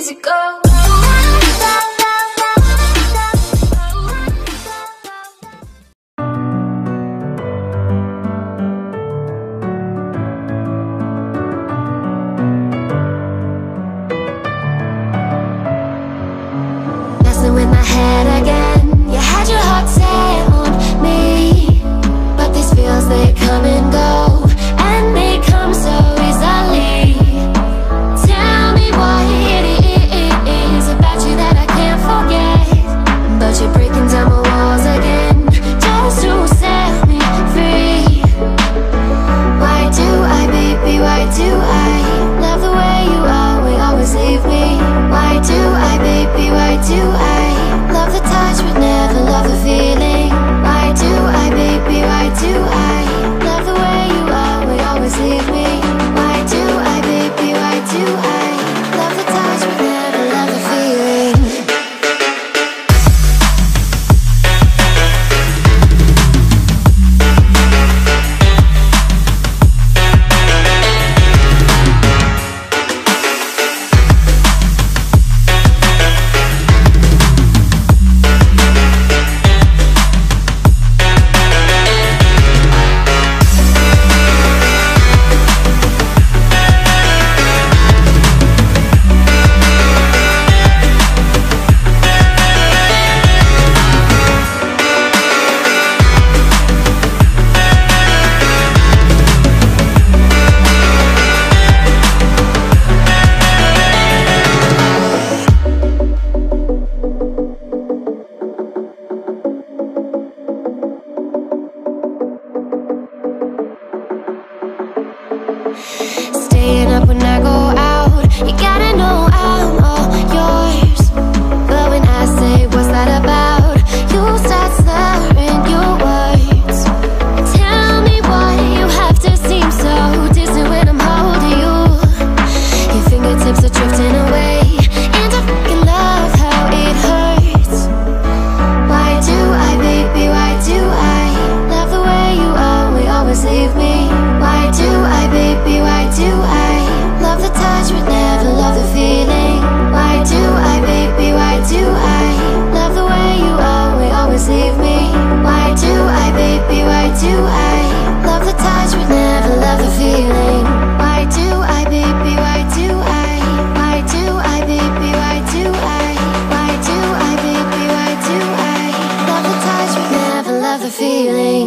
easy go. Messing with my head again. You had your heart set on me, but these feels, they come and go, and they come so easily. Tell me what it is about you that I can't forget, but you're breaking down my walls again, just to set me free. Why do I, baby, why do I love the way you always leave me? Why do I, baby, why do I love the touch but never love the feeling? Why do I, baby, why do I love the way you always leave me? Why do I, baby, why do I love the touch but never love the feeling? Staying up when I go out, you gotta know I'm all yours. But when I say what's that about, you start slurring your words. Tell me why you have to seem so distant when I'm holding you. Your fingertips are drifting away, and I fucking love how it hurts. Why do I, baby, why do I love the way you always leave me? Why do I, baby, why do I love the touch but never love the feeling? Why do I, baby, why do I love the way you always leave me? Why do I, baby, why do I love the touch but never love the feeling? Why do I, baby, why do I? Why do I, baby, why do I? Why do I, baby, why do I love the touch but never love the feeling?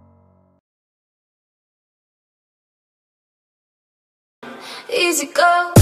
Easy go.